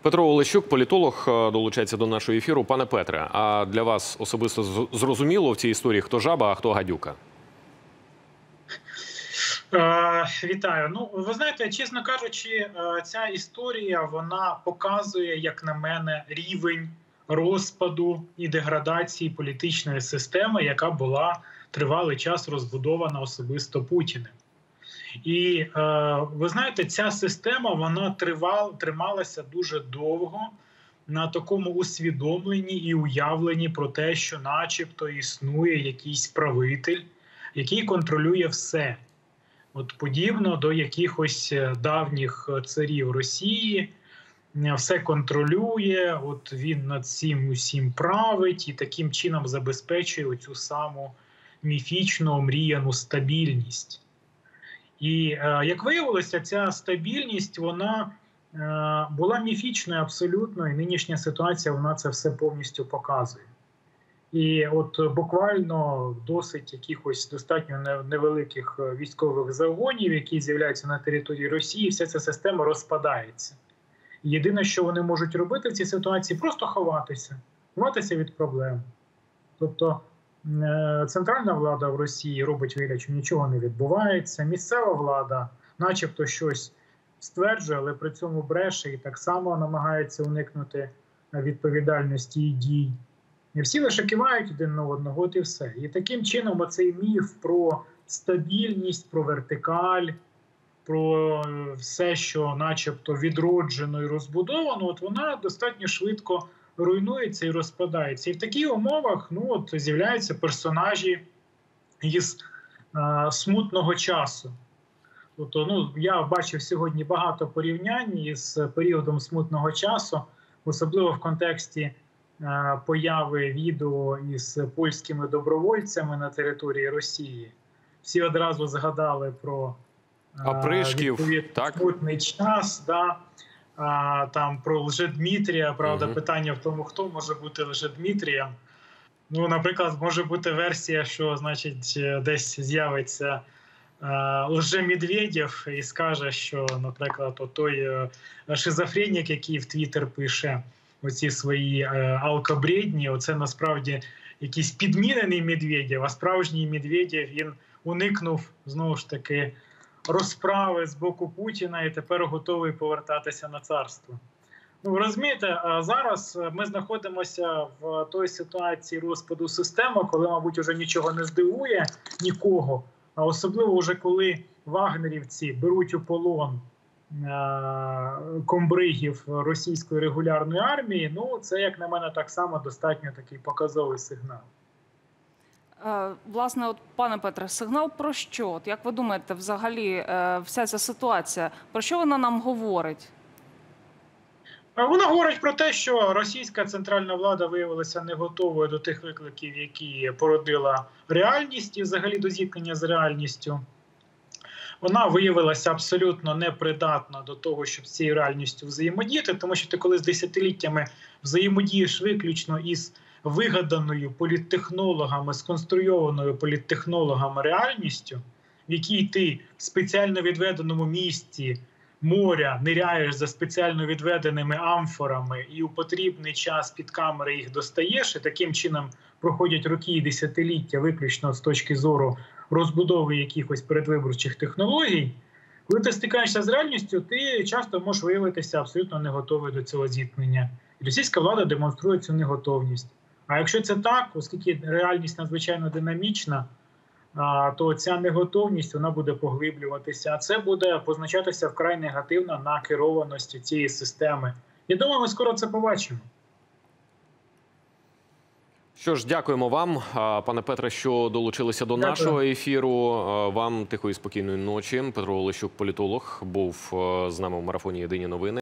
Петро Олещук, політолог, долучається до нашого ефіру. Пане Петре, а для вас особисто зрозуміло в цій історії, хто жаба, а хто гадюка? Вітаю. Ну, ви знаєте, чесно кажучи, ця історія, вона показує, як на мене, рівень розпаду і деградації політичної системи, яка була тривалий час розбудована особисто Путіним. І, ви знаєте, ця система, вона трималася дуже довго на такому усвідомленні і уявленні про те, що начебто існує якийсь правитель, який контролює все. От подібно до якихось давніх царів Росії, все контролює, от він над цим усім править і таким чином забезпечує оцю саму міфічну, омріяну стабільність. І, як виявилося, ця стабільність, вона була міфічною абсолютно, і нинішня ситуація, вона це все повністю показує. І от буквально досить якихось достатньо невеликих військових загонів, які з'являються на території Росії, вся ця система розпадається. Єдине, що вони можуть робити в цій ситуації, просто ховатися від проблем. Тобто центральна влада в Росії робить вигляд, що нічого не відбувається, місцева влада начебто щось стверджує, але при цьому бреше і так само намагається уникнути відповідальності і дій. І всі лише кивають один на одного, от і все. І таким чином оцей міф про стабільність, про вертикаль, про все, що начебто відроджено і розбудовано, от вона достатньо швидко руйнується і розпадається. І в таких умовах з'являються персонажі із смутного часу. Тобто, я бачив сьогодні багато порівнянь із періодом смутного часу, особливо в контексті появи відео із польськими добровольцями на території Росії. Всі одразу згадали про смутний час, там про Лжедмитрія, правда, питання в тому, хто може бути Лжедмитрієм. Ну, наприклад, може бути версія, що, значить, десь з'явиться Лжемедведєв і скаже, що, наприклад, той шизофренік, який в Твіттер пише оці свої алкобредні, оце насправді якийсь підмінений Медведєв, а справжній Медведєв, він уникнув, знову ж таки, розправи з боку Путіна і тепер готовий повертатися на царство. Ну, розумієте, зараз ми знаходимося в той ситуації розпаду системи, коли, мабуть, вже нічого не здивує нікого, а особливо вже коли вагнерівці беруть у полон комбригів російської регулярної армії, ну, це, як на мене, так само достатньо такий показовий сигнал. Власне, от, пане Петре, сигнал про що? От, як ви думаєте, взагалі, вся ця ситуація, про що вона нам говорить? Вона говорить про те, що російська центральна влада виявилася не готовою до тих викликів, які породила реальність і взагалі до зіткнення з реальністю. Вона виявилася абсолютно непридатна до того, щоб з цією реальністю взаємодіяти, тому що ти коли з десятиліттями взаємодієш виключно із вигаданою політтехнологами, сконструйованою політтехнологами реальністю, в якій ти в спеціально відведеному місці моря ниряєш за спеціально відведеними амфорами і у потрібний час під камери їх достаєш, і таким чином проходять роки і десятиліття виключно з точки зору розбудови якихось передвиборчих технологій. Коли ти стикаєшся з реальністю, ти часто можеш виявитися абсолютно не готовий до цього зіткнення. І російська влада демонструє цю неготовність. А якщо це так, оскільки реальність надзвичайно динамічна, то ця неготовність вона буде поглиблюватися, а це буде позначатися вкрай негативно на керованості цієї системи. Я думаю, ми скоро це побачимо. Що ж, дякуємо вам, пане Петре, що долучилися до нашого ефіру. Вам тихої, спокійної ночі. Петро Олещук, політолог, був з нами в марафоні «Єдині новини».